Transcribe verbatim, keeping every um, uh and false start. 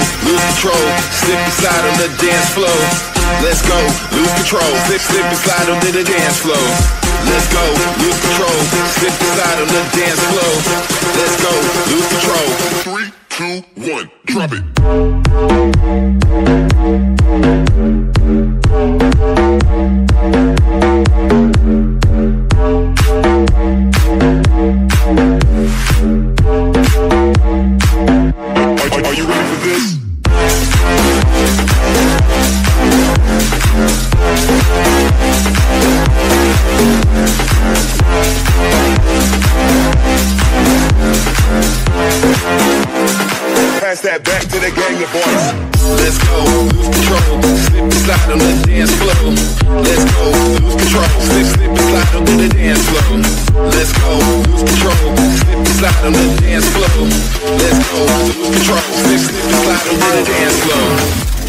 lose control, slip and slide on the dance floor. Let's go, lose control, slip, slip and slide on the dance floor. Let's go, lose control, slip and slide on the dance floor. Let's go, lose control. Three, two, one, drop it. Are, are you ready for this? Pass that back to the gang of boys. Let's go, lose control, slip and slide on the dance floor. Let's go, lose control, slip, slip and slide on the dance floor. Let's go, lose control, slip and slide on the dance floor. Let's go, lose control, slip, slip and slide on the dance floor.